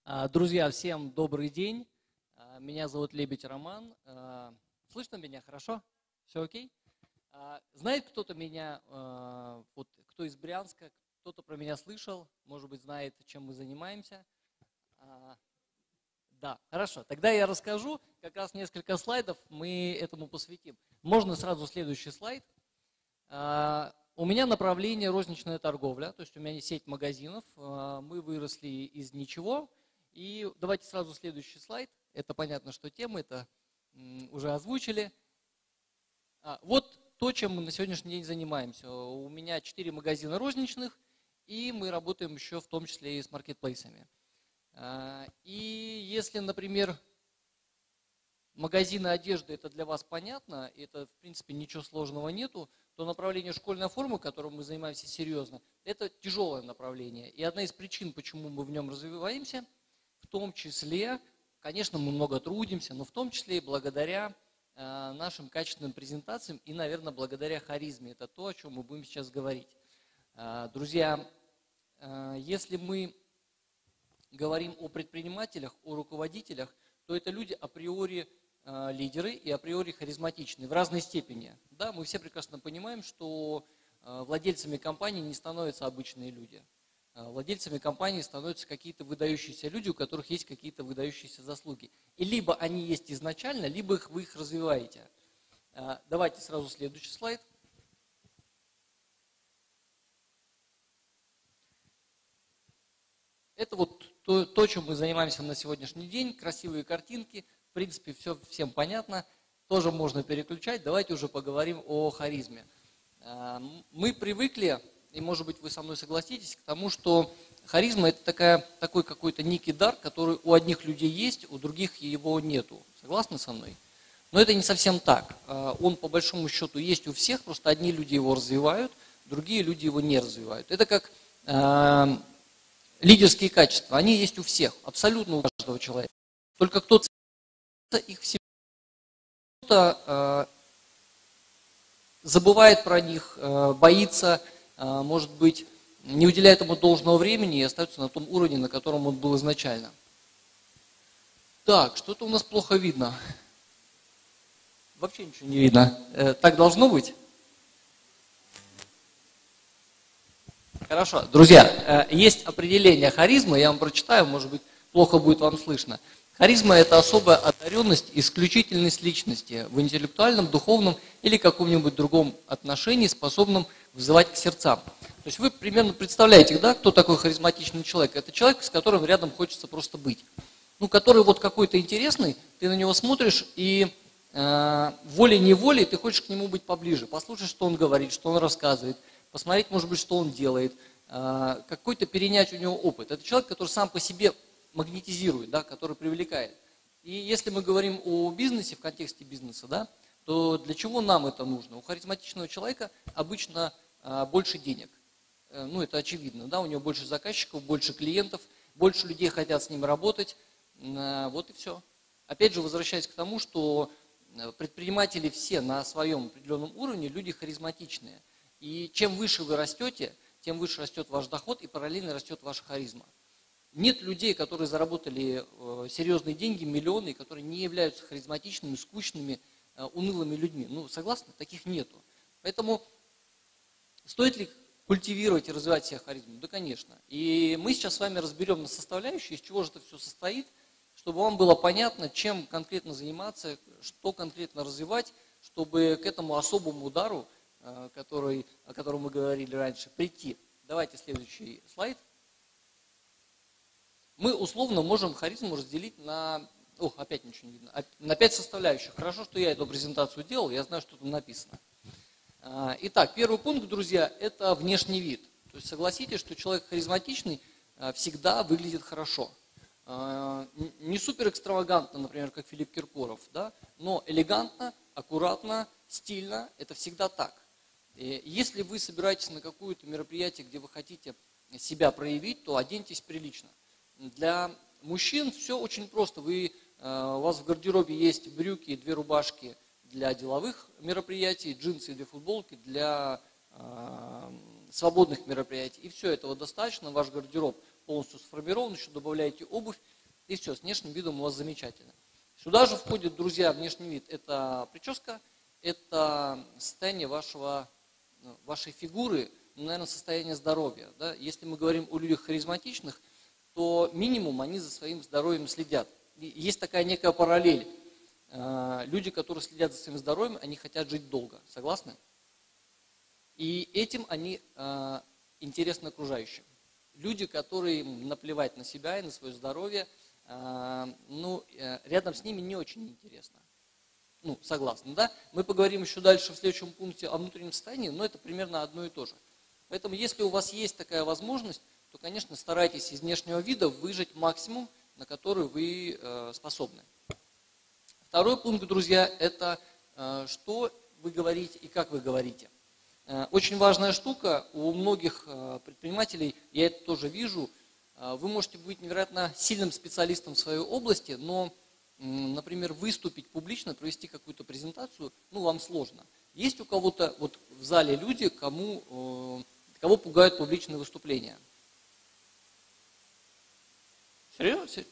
Друзья, всем добрый день. Меня зовут Лебедь Роман. Слышно меня хорошо? Все окей? Знает кто-то меня, вот кто из Брянска, кто-то про меня слышал, может быть, знает, чем мы занимаемся? Да, хорошо. Тогда я расскажу, как раз несколько слайдов мы этому посвятим. Можно сразу следующий слайд. У меня направление розничная торговля, то есть у меня есть сеть магазинов, мы выросли из ничего. И давайте сразу следующий слайд. Это понятно, что тема, это уже озвучили. Вот то, чем мы на сегодняшний день занимаемся. У меня 4 магазина розничных, и мы работаем еще в том числе и с маркетплейсами. И если, например, магазины одежды, это для вас понятно, это в принципе ничего сложного нету, то направление школьной формы, которым мы занимаемся серьезно, это тяжелое направление. И одна из причин, почему мы в нем развиваемся, в том числе, конечно, мы много трудимся, но в том числе и благодаря нашим качественным презентациям и, наверное, благодаря харизме. Это то, о чем мы будем сейчас говорить. Друзья, если мы говорим о предпринимателях, о руководителях, то это люди априори лидеры и априори харизматичные в разной степени. Да, мы все прекрасно понимаем, что владельцами компании не становятся обычные люди. Владельцами компании становятся какие-то выдающиеся люди, у которых есть какие-то выдающиеся заслуги. И либо они есть изначально, либо вы их развиваете. Давайте сразу следующий слайд. Это вот то, чем мы занимаемся на сегодняшний день. Красивые картинки. В принципе, все всем понятно. Тоже можно переключать. Давайте уже поговорим о харизме. Мы привыкли, и, может быть, вы со мной согласитесь, к тому, что харизма – это такой какой-то некий дар, который у одних людей есть, у других его нету. Согласны со мной? Но это не совсем так. Он, по большому счету, есть у всех, просто одни люди его развивают, другие люди его не развивают. Это как лидерские качества. Они есть у всех, абсолютно у каждого человека. Только кто-то их в себе, кто-то забывает про них, боится, может быть, не уделяет ему должного времени и остается на том уровне, на котором он был изначально. Так, что-то у нас плохо видно. Вообще ничего не видно. Так должно быть? Хорошо. Друзья, есть определение харизмы, я вам прочитаю, может быть, плохо будет вам слышно. Харизма – это особая одаренность, исключительность личности в интеллектуальном, духовном или каком-нибудь другом отношении, способном вызывать к сердцам. То есть вы примерно представляете, да, кто такой харизматичный человек? Это человек, с которым рядом хочется просто быть. Ну, который вот какой-то интересный, ты на него смотришь, и волей-неволей ты хочешь к нему быть поближе, послушать, что он говорит, что он рассказывает, посмотреть, может быть, что он делает, какой-то перенять у него опыт. Это человек, который сам по себе магнетизирует, да, который привлекает. И если мы говорим о бизнесе, в контексте бизнеса, да, то для чего нам это нужно? У харизматичного человека обычно больше денег. Ну, это очевидно, да, у него больше заказчиков, больше клиентов, больше людей хотят с ним работать, вот и все. Опять же, возвращаясь к тому, что предприниматели все на своем определенном уровне люди харизматичные. И чем выше вы растете, тем выше растет ваш доход и параллельно растет ваша харизма. Нет людей, которые заработали серьезные деньги, миллионы, которые не являются харизматичными, скучными, унылыми людьми. Ну, согласны? Таких нету. Поэтому стоит ли культивировать и развивать себе харизму? Да, конечно. И мы сейчас с вами разберем на составляющие, из чего же это все состоит, чтобы вам было понятно, чем конкретно заниматься, что конкретно развивать, чтобы к этому особому удару, о котором мы говорили раньше, прийти. Давайте следующий слайд. Мы условно можем харизму разделить на, опять ничего не видно, на 5 составляющих. Хорошо, что я эту презентацию делал, я знаю, что там написано. Итак, первый пункт, друзья, это внешний вид. То есть согласитесь, что человек харизматичный всегда выглядит хорошо. Не супер экстравагантно, например, как Филипп Киркоров, да, но элегантно, аккуратно, стильно, это всегда так. И если вы собираетесь на какое-то мероприятие, где вы хотите себя проявить, то оденьтесь прилично. Для мужчин все очень просто. У вас в гардеробе есть брюки и 2 рубашки для деловых мероприятий, джинсы и 2 футболки для свободных мероприятий. И все этого достаточно, ваш гардероб полностью сформирован, еще добавляете обувь, и все, с внешним видом у вас замечательно. Сюда же входит, друзья, внешний вид. Это прическа, это состояние вашей фигуры, наверное, состояние здоровья. Да? Если мы говорим о людях харизматичных, то минимум они за своим здоровьем следят. И есть такая некая параллель. Люди, которые следят за своим здоровьем, они хотят жить долго. Согласны? И этим они интересны окружающим. Люди, которые наплевать на себя и на свое здоровье, рядом с ними не очень интересно. Согласны, да? Мы поговорим еще дальше в следующем пункте о внутреннем состоянии, но это примерно одно и то же. Поэтому, если у вас есть такая возможность, то, конечно, старайтесь из внешнего вида выжать максимум, на который вы способны. Второй пункт, друзья, это что вы говорите и как вы говорите. Очень важная штука у многих предпринимателей, я это тоже вижу, вы можете быть невероятно сильным специалистом в своей области, но, например, выступить публично, провести какую-то презентацию, вам сложно. Есть у кого-то вот в зале люди, кого пугают публичные выступления? Серьезно?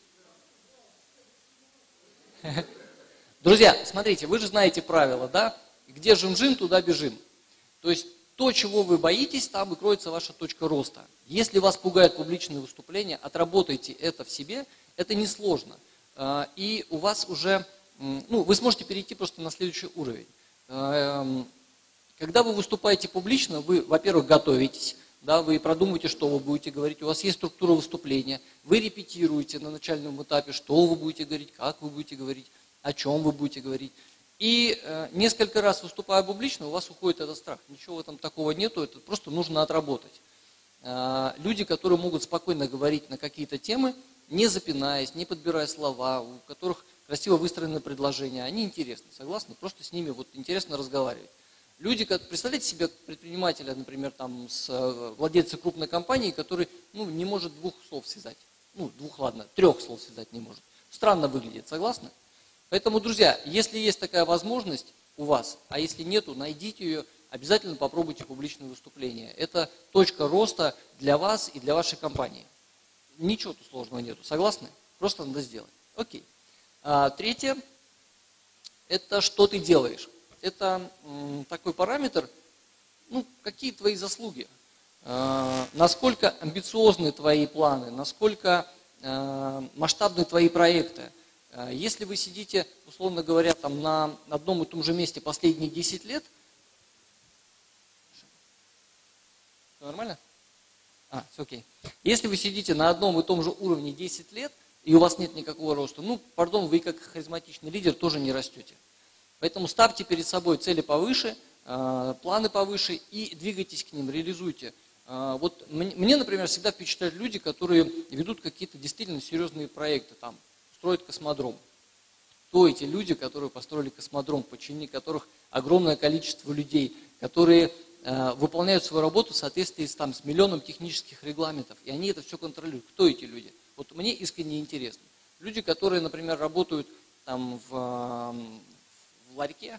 Друзья, смотрите, вы же знаете правила, да? Где жим-жим, туда бежим. То есть то, чего вы боитесь, там и кроется ваша точка роста. Если вас пугают публичные выступления, отработайте это в себе, это несложно. И у вас уже, вы сможете перейти просто на следующий уровень. Когда вы выступаете публично, вы, во-первых, готовитесь, да, вы продумываете, что вы будете говорить, у вас есть структура выступления, вы репетируете на начальном этапе, что вы будете говорить, как вы будете говорить, о чем вы будете говорить. И несколько раз выступая публично, у вас уходит этот страх. Ничего в этом такого нету, это просто нужно отработать. Люди, которые могут спокойно говорить на какие-то темы, не запинаясь, не подбирая слова, у которых красиво выстроены предложения, они интересны, согласны? Просто с ними интересно разговаривать. Люди, представляете себе предпринимателя, например, владельца крупной компании, который не может двух слов связать. Трех слов связать не может. Странно выглядит, согласны? Поэтому, друзья, если есть такая возможность у вас, а если нету, найдите ее, обязательно попробуйте публичное выступление. Это точка роста для вас и для вашей компании. Ничего тут сложного нету, согласны? Просто надо сделать. Окей. Третье, это что ты делаешь. Это такой параметр, какие твои заслуги, насколько амбициозны твои планы, насколько масштабны твои проекты. Если вы сидите, условно говоря, на одном и том же месте последние 10 лет, все нормально? Все окей. Если вы сидите на одном и том же уровне 10 лет, и у вас нет никакого роста, вы как харизматичный лидер тоже не растете. Поэтому ставьте перед собой цели повыше, планы повыше и двигайтесь к ним, реализуйте. Мне, например, всегда впечатляют люди, которые ведут какие-то действительно серьезные проекты, строят космодром. Кто эти люди, которые построили космодром, в подчинении которых огромное количество людей, которые выполняют свою работу в соответствии с миллионом технических регламентов, и они это все контролируют. Кто эти люди? Мне искренне интересно. Люди, которые, например, работают в ларьке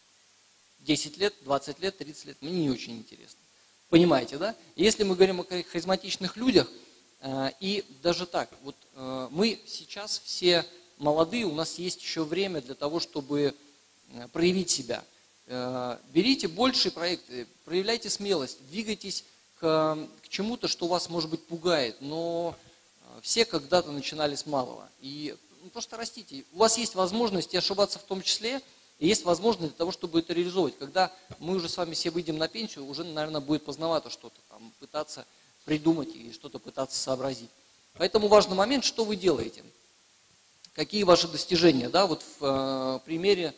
10 лет, 20 лет, 30 лет, мне не очень интересно. Понимаете, да? Если мы говорим о харизматичных людях, и даже так, мы сейчас все молодые, у нас есть еще время для того, чтобы проявить себя. Берите большие проекты, проявляйте смелость, двигайтесь к чему-то, что вас, может быть, пугает, но все когда-то начинали с малого. И просто растите. У вас есть возможность ошибаться в том числе, и есть возможность для того, чтобы это реализовывать. Когда мы уже с вами все выйдем на пенсию, уже, наверное, будет поздновато что-то пытаться придумать и что-то пытаться сообразить. Поэтому важный момент, что вы делаете. Какие ваши достижения? В примере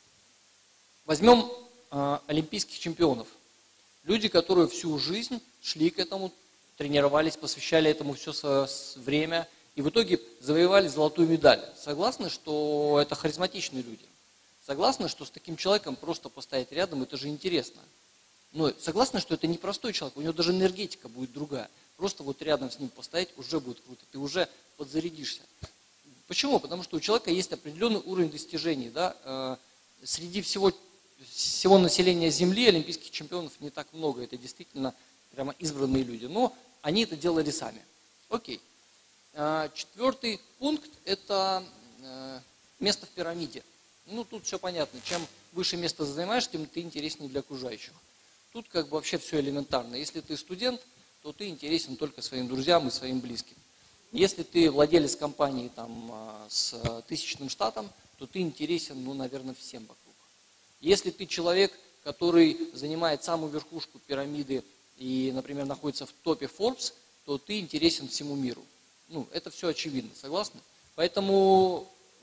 возьмем олимпийских чемпионов. Люди, которые всю жизнь шли к этому, тренировались, посвящали этому все свое время и в итоге завоевали золотую медаль. Согласны, что это харизматичные люди? Согласны, что с таким человеком просто постоять рядом, это же интересно? Но согласны, что это не простой человек, у него даже энергетика будет другая. Просто рядом с ним постоять уже будет круто, ты уже подзарядишься. Почему? Потому что у человека есть определенный уровень достижений. Да? Среди всего населения Земли олимпийских чемпионов не так много, это действительно прямо избранные люди, но они это делали сами. Окей. Четвертый пункт – это место в пирамиде. Ну, тут все понятно. Чем выше место занимаешь, тем ты интереснее для окружающих. Тут как бы вообще все элементарно. Если ты студент, то ты интересен только своим друзьям и своим близким. Если ты владелец компании там, с 1000-ным штатом, то ты интересен, ну, наверное, всем вокруг. Если ты человек, который занимает самую верхушку пирамиды и, например, находится в топе Forbes, то ты интересен всему миру. Ну, это все очевидно, согласны? Поэтому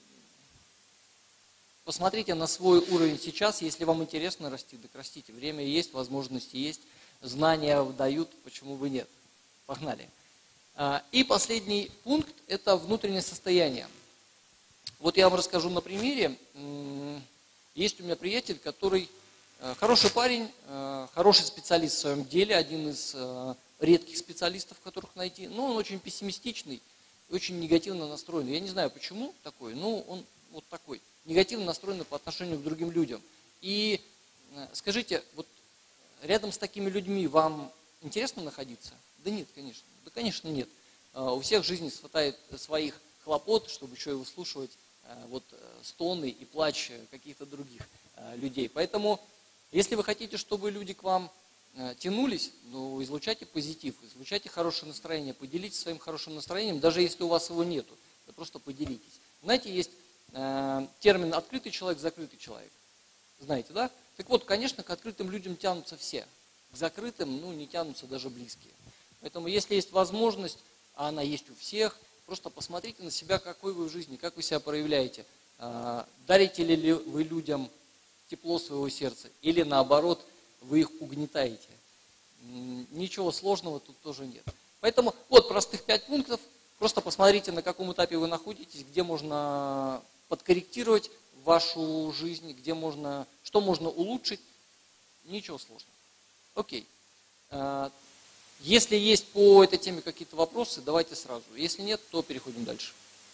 посмотрите на свой уровень сейчас, если вам интересно расти, так растите. Время есть, возможности есть, знания дают, почему бы нет. Погнали. И последний пункт – это внутреннее состояние. Вот я вам расскажу на примере. Есть у меня приятель, который хороший парень, хороший специалист в своем деле, один из редких специалистов, которых найти, но он очень пессимистичный, очень негативно настроен. Я не знаю, почему такой, но он вот такой, негативно настроен по отношению к другим людям. И скажите, вот рядом с такими людьми вам интересно находиться? Да нет, конечно. Да, конечно, нет. У всех в жизни хватает своих хлопот, чтобы еще и выслушивать вот стоны и плач каких-то других людей. Поэтому, если вы хотите, чтобы люди к вам тянулись, ну, излучайте позитив, излучайте хорошее настроение, поделитесь своим хорошим настроением, даже если у вас его нету, вы просто поделитесь. Знаете, есть термин «открытый человек», «закрытый человек». Знаете, да? Так вот, конечно, к открытым людям тянутся все, к закрытым, ну, не тянутся даже близкие. Поэтому, если есть возможность, а она есть у всех, просто посмотрите на себя, какой вы в жизни, как вы себя проявляете. Дарите ли вы людям тепло своего сердца, или наоборот, вы их угнетаете. Ничего сложного тут тоже нет. Поэтому вот простых 5 пунктов. Просто посмотрите, на каком этапе вы находитесь, где можно подкорректировать вашу жизнь, где можно, что можно улучшить. Ничего сложного. Окей. Если есть по этой теме какие-то вопросы, давайте сразу. Если нет, то переходим дальше.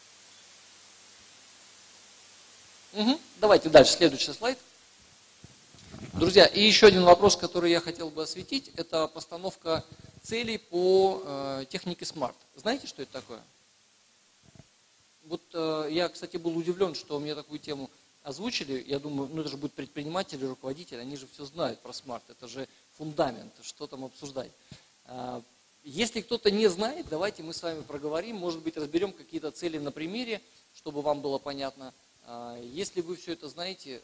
Давайте дальше, следующий слайд. Друзья, и еще один вопрос, который я хотел бы осветить, это постановка целей по технике SMART. Знаете, что это такое? Вот я, кстати, был удивлен, что мне такую тему озвучили. Я думаю, ну это же будут предприниматели, руководители, они же все знают про SMART, это же фундамент, что там обсуждать. Если кто-то не знает, давайте мы с вами проговорим, может быть, разберем какие-то цели на примере, чтобы вам было понятно. Если вы все это знаете,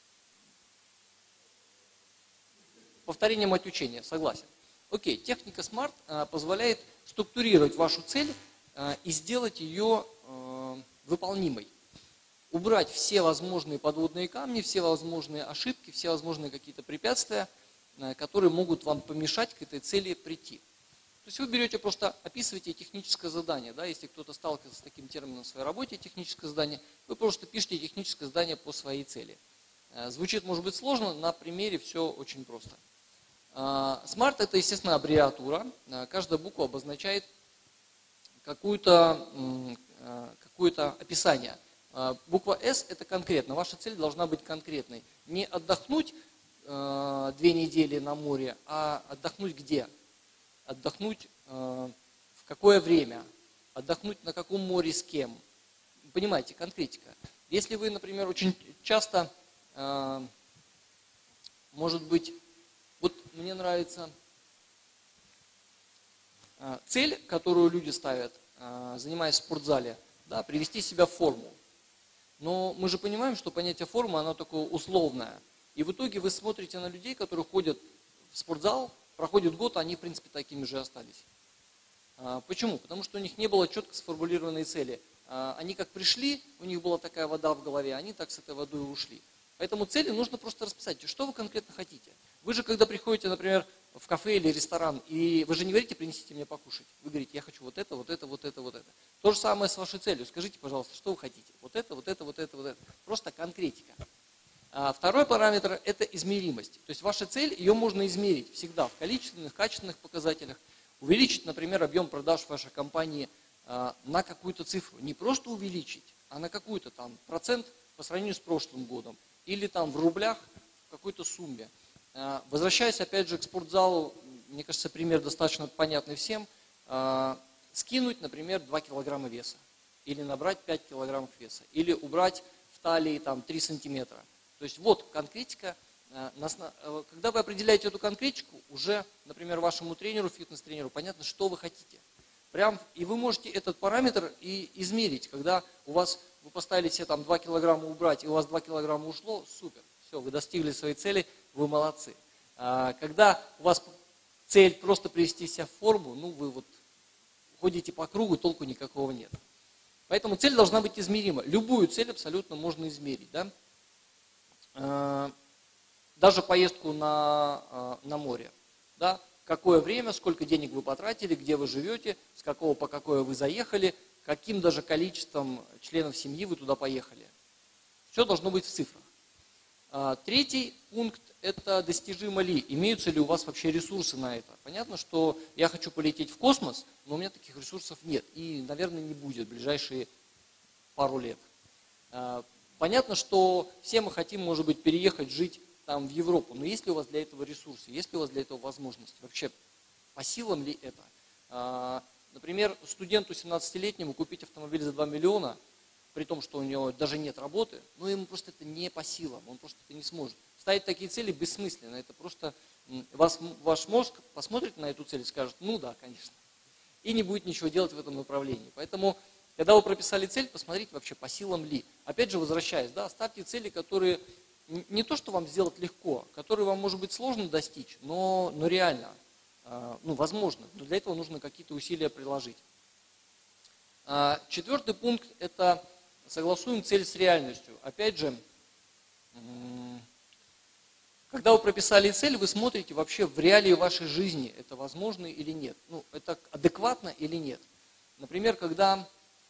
повторение мать учения, согласен. Окей, техника SMART позволяет структурировать вашу цель и сделать ее выполнимой. Убрать все возможные подводные камни, все возможные ошибки, все возможные какие-то препятствия, которые могут вам помешать к этой цели прийти. То есть вы берете, просто описываете техническое задание. Да, если кто-то сталкивался с таким термином в своей работе, техническое задание, вы просто пишете техническое задание по своей цели. Звучит, может быть, сложно, на примере все очень просто. SMART – это, естественно, аббревиатура. Каждая буква обозначает какое-то описание. Буква S – это конкретно. Ваша цель должна быть конкретной. Не отдохнуть 2 недели на море, а отдохнуть где? Отдохнуть в какое время? Отдохнуть на каком море с кем? Понимаете, конкретика. Если вы, например, очень часто, может быть, вот мне нравится цель, которую люди ставят, занимаясь в спортзале, да, привести себя в форму. Но мы же понимаем, что понятие формы, оно такое условное. И в итоге вы смотрите на людей, которые ходят в спортзал, проходит год, они в принципе такими же остались. Почему? Потому что у них не было четко сформулированной цели. Они как пришли, у них была такая вода в голове, они так с этой водой и ушли. Поэтому цели нужно просто расписать, что вы конкретно хотите. Вы же, когда приходите, например, в кафе или ресторан, и вы же не говорите, принесите мне покушать. Вы говорите, я хочу вот это, вот это, вот это, вот это. То же самое с вашей целью. Скажите, пожалуйста, что вы хотите? Вот это, вот это, вот это, вот это. Просто конкретика. Второй параметр – это измеримость. То есть ваша цель, ее можно измерить всегда в количественных, качественных показателях. Увеличить, например, объем продаж вашей компании на какую-то цифру. Не просто увеличить, а на какую-то там процент по сравнению с прошлым годом. Или там в рублях в какой-то сумме. Возвращаясь опять же к спортзалу, мне кажется, пример достаточно понятный всем. скинуть, например, 2 килограмма веса, или набрать 5 килограммов веса, или убрать в талии там, 3 сантиметра. То есть вот конкретика. Когда вы определяете эту конкретику, уже, например, вашему тренеру, фитнес-тренеру, понятно, что вы хотите. И вы можете этот параметр и измерить. Когда вы поставили себе там 2 килограмма убрать, и у вас 2 килограмма ушло, супер. Все, вы достигли своей цели, вы молодцы. Когда у вас цель просто привести себя в форму, ну вы вот ходите по кругу, толку никакого нет. Поэтому цель должна быть измерима. Любую цель абсолютно можно измерить. Да? Даже поездку на море. Да? Какое время, сколько денег вы потратили, где вы живете, с какого по какое вы заехали, каким даже количеством членов семьи вы туда поехали. Все должно быть в цифрах. Третий пункт – это достижимо ли, имеются ли у вас вообще ресурсы на это. Понятно, что я хочу полететь в космос, но у меня таких ресурсов нет и, наверное, не будет в ближайшие пару лет. Понятно, что все мы хотим, может быть, переехать, жить там в Европу, но есть ли у вас для этого ресурсы, есть ли у вас для этого возможность? Вообще, по силам ли это? Например, студенту 17-летнему купить автомобиль за 2 миллиона, при том, что у него даже нет работы, но ему просто это не по силам, он просто это не сможет. Ставить такие цели бессмысленно, это просто ваш мозг посмотрит на эту цель и скажет, ну да, конечно, и не будет ничего делать в этом направлении. Поэтому, когда вы прописали цель, посмотрите вообще по силам ли. Опять же, возвращаясь, да, ставьте цели, которые не то, что вам сделать легко, которые вам, может быть, сложно достичь, но реально, возможно, но для этого нужно какие-то усилия приложить. Четвертый пункт – это согласуем цель с реальностью. Опять же, когда вы прописали цель, вы смотрите вообще в реалии вашей жизни, это возможно или нет, это адекватно или нет. Например, когда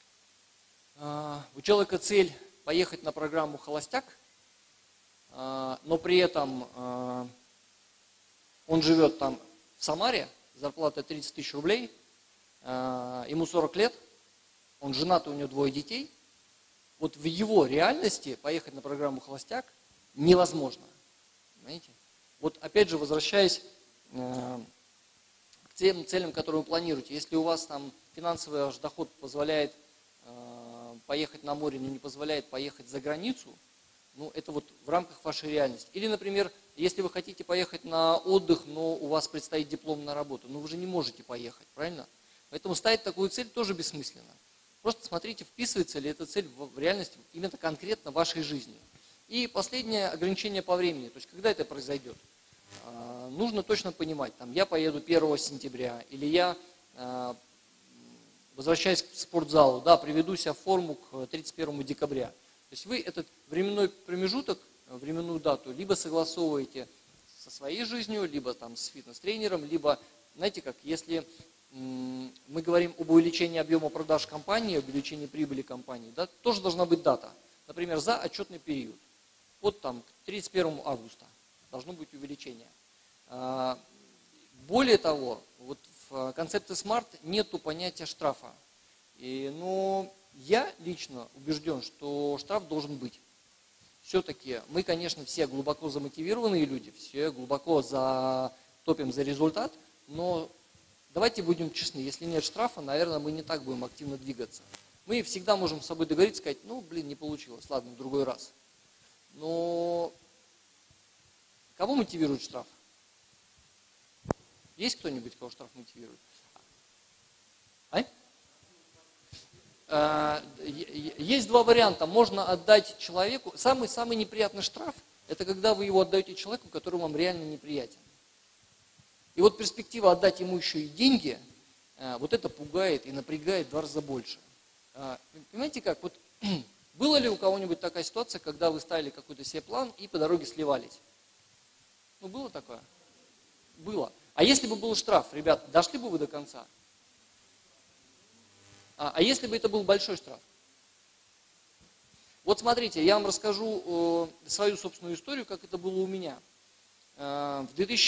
у человека цель поехать на программу «Холостяк», но при этом он живет там в Самаре, зарплата 30 тысяч рублей, ему 40 лет, он женат, у него 2 детей, вот в его реальности поехать на программу «Холостяк» невозможно. Понимаете? Вот опять же, возвращаясь к тем целям, которые вы планируете, если у вас там финансовый ваш доход позволяет поехать на море, но не позволяет поехать за границу, это вот в рамках вашей реальности. Или, например, если вы хотите поехать на отдых, но у вас предстоит дипломная работа, вы же не можете поехать, правильно? Поэтому ставить такую цель тоже бессмысленно. Просто смотрите, вписывается ли эта цель в реальность именно конкретно вашей жизни. И последнее ограничение по времени, то есть когда это произойдет. Нужно точно понимать, я поеду 1 сентября, или я, возвращаясь к спортзалу, приведу себя в форму к 31 декабря. То есть вы этот временной промежуток, временную дату, либо согласовываете со своей жизнью, либо с фитнес-тренером, либо, знаете как, если мы говорим об увеличении объема продаж компании, об увеличении прибыли компании, тоже должна быть дата. Например, за отчетный период. Вот к 31 августа должно быть увеличение. Более того, вот в концепции SMART нету понятия штрафа. Но я лично убежден, что штраф должен быть. Все-таки мы, конечно, все глубоко замотивированные люди, все глубоко топим за результат, но давайте будем честны, если нет штрафа, наверное, мы не так будем активно двигаться. Мы всегда можем с собой договориться, сказать, не получилось, ладно, в другой раз. Но кого мотивирует штраф? Есть кто-нибудь, кого штраф мотивирует? Есть 2 варианта. Можно отдать человеку. Самый неприятный штраф – это когда вы его отдаете человеку, который вам реально неприятен. И вот перспектива отдать ему еще и деньги, вот это пугает и напрягает в 2 раза больше. Понимаете как? Вот была ли у кого-нибудь такая ситуация, когда вы ставили какой-то себе план и по дороге сливались? Было такое? Было. А если бы был штраф, ребят, дошли бы вы до конца? А если бы это был большой штраф? Вот смотрите, я вам расскажу свою собственную историю, как это было у меня. В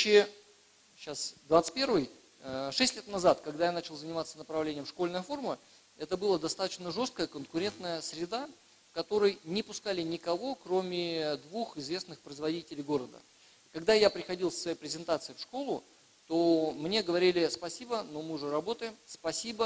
2021, 6 лет назад, когда я начал заниматься направлением школьная форма, это была достаточно жесткая конкурентная среда, в которой не пускали никого, кроме 2 известных производителей города. Когда я приходил со своей презентацией в школу, то мне говорили: спасибо, но мы уже работаем, спасибо,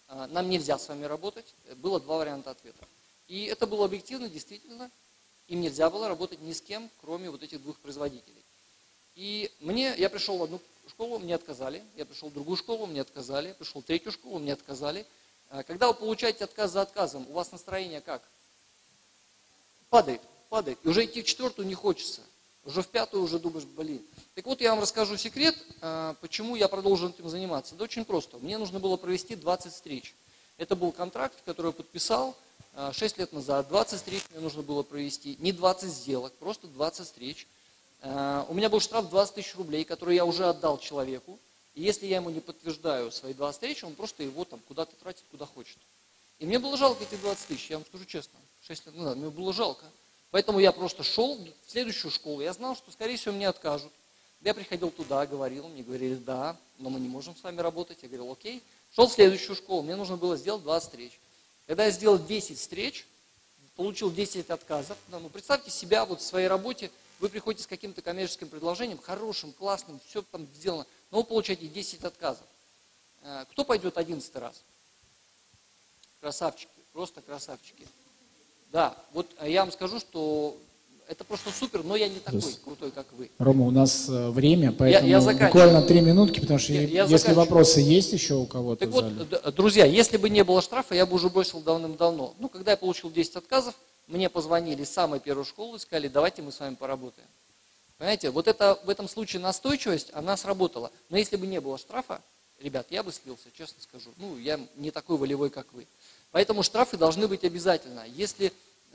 нам нельзя с вами работать. Было два варианта ответа. И это было объективно, действительно, им нельзя было работать ни с кем, кроме вот этих двух производителей. И я пришел в одну школу, мне отказали, я пришел в другую школу, мне отказали, я пришел в третью школу, мне отказали. Когда вы получаете отказ за отказом, у вас настроение как? Падает. И уже идти в четвертую не хочется. Уже в пятую уже думаешь, блин. Так вот, я вам расскажу секрет, почему я продолжил этим заниматься. Да очень просто. Мне нужно было провести 20 встреч. Это был контракт, который я подписал 6 лет назад. 20 встреч мне нужно было провести. Не 20 сделок, просто 20 встреч. У меня был штраф 20 тысяч рублей, который я уже отдал человеку. И если я ему не подтверждаю свои 20 встреч, он просто его там куда-то тратит, куда хочет. И мне было жалко эти 20 тысяч, я вам скажу честно. 6 лет назад мне было жалко. Поэтому я просто шел в следующую школу. Я знал, что, скорее всего, мне откажут. Я приходил туда, говорил, мне говорили, да, но мы не можем с вами работать. Я говорил, окей. Шел в следующую школу, мне нужно было сделать 20 встреч. Когда я сделал 10 встреч, получил 10 отказов. Ну, представьте себя вот в своей работе, вы приходите с каким-то коммерческим предложением, хорошим, классным, все там сделано, но вы получаете 10 отказов. Кто пойдет 11 раз? Красавчики, просто красавчики. Да, вот я вам скажу, что это просто супер, но я не такой крутой, как вы. Рома, у нас время, поэтому буквально 3 минутки, потому что если вопросы есть еще у кого-то. Так вот, друзья, если бы не было штрафа, я бы уже бросил давным-давно. Ну, когда я получил 10 отказов, мне позвонили с самой первой школы и сказали, давайте мы с вами поработаем. Понимаете, вот это в этом случае настойчивость, она сработала. Но если бы не было штрафа, ребят, я бы слился, честно скажу. Ну, я не такой волевой, как вы. Поэтому штрафы должны быть обязательно. Если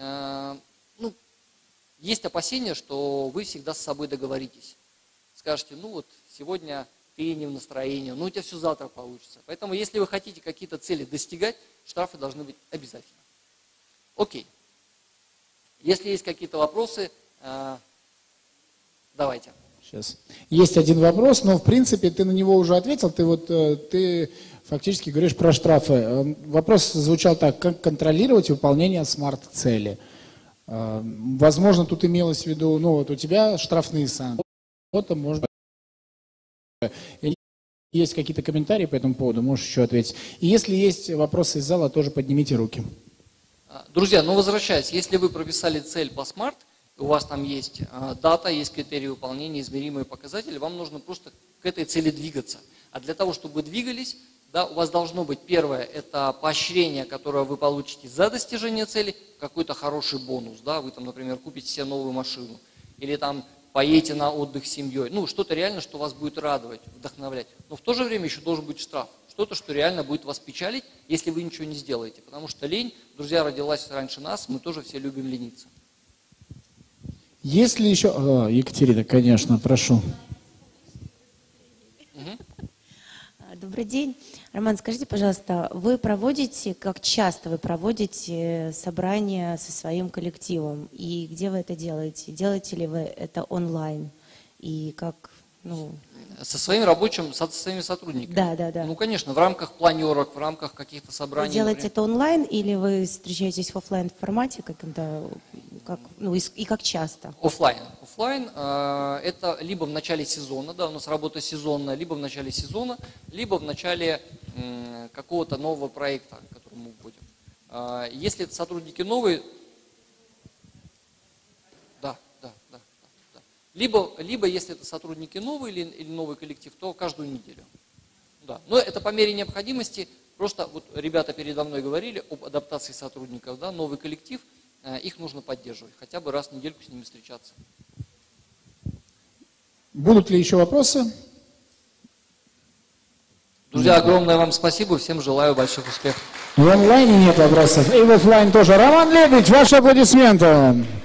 есть опасения, что вы всегда с собой договоритесь. Скажете, ну вот сегодня ты не в настроении, ну у тебя все завтра получится. Поэтому если вы хотите какие-то цели достигать, штрафы должны быть обязательно. Окей. Если есть какие-то вопросы, давайте. Сейчас. Есть один вопрос, но в принципе ты на него уже ответил. Ты фактически говоришь про штрафы. Вопрос звучал так: как контролировать выполнение смарт-цели? Возможно, тут имелось в виду, ну вот у тебя штрафные санкции. Вот, может быть, есть какие-то комментарии по этому поводу, можешь еще ответить. И если есть вопросы из зала, тоже поднимите руки. Друзья, ну возвращаясь, если вы прописали цель по смарт, у вас там есть дата, есть критерии выполнения, измеримые показатели, вам нужно просто к этой цели двигаться. А для того, чтобы вы двигались, да, у вас должно быть первое, это поощрение, которое вы получите за достижение цели, какой-то хороший бонус, да, вы там, например, купите себе новую машину, или там поедете на отдых с семьей, ну, что-то реально, что вас будет радовать, вдохновлять. Но в то же время еще должен быть штраф, что-то, что реально будет вас печалить, если вы ничего не сделаете, потому что лень, друзья, родилась раньше нас, мы тоже все любим лениться. Есть ли еще... Екатерина, конечно, прошу. Добрый день. Роман, скажите, пожалуйста, как часто вы проводите собрания со своим коллективом? И где вы это делаете? Делаете ли вы это онлайн? И как, Со своими сотрудниками? Да. Ну, конечно, в рамках планерок, в рамках каких-то собраний. Вы делаете это онлайн или вы встречаетесь в офлайн формате каком-то, и как часто? Офлайн. Офлайн это либо в начале сезона, да, у нас работа сезонная, либо в начале сезона, либо в начале какого-то нового проекта, в который мы вводим. Если это сотрудники новые, да. Либо если это сотрудники новые или новый коллектив, то каждую неделю. Да. Но это по мере необходимости. Просто вот ребята передо мной говорили об адаптации сотрудников, да, новый коллектив, их нужно поддерживать, хотя бы раз в недельку с ними встречаться. Будут ли еще вопросы? Друзья, огромное вам спасибо, всем желаю больших успехов. В онлайне нет вопросов, и в офлайн тоже. Роман Лебедь, ваши аплодисменты.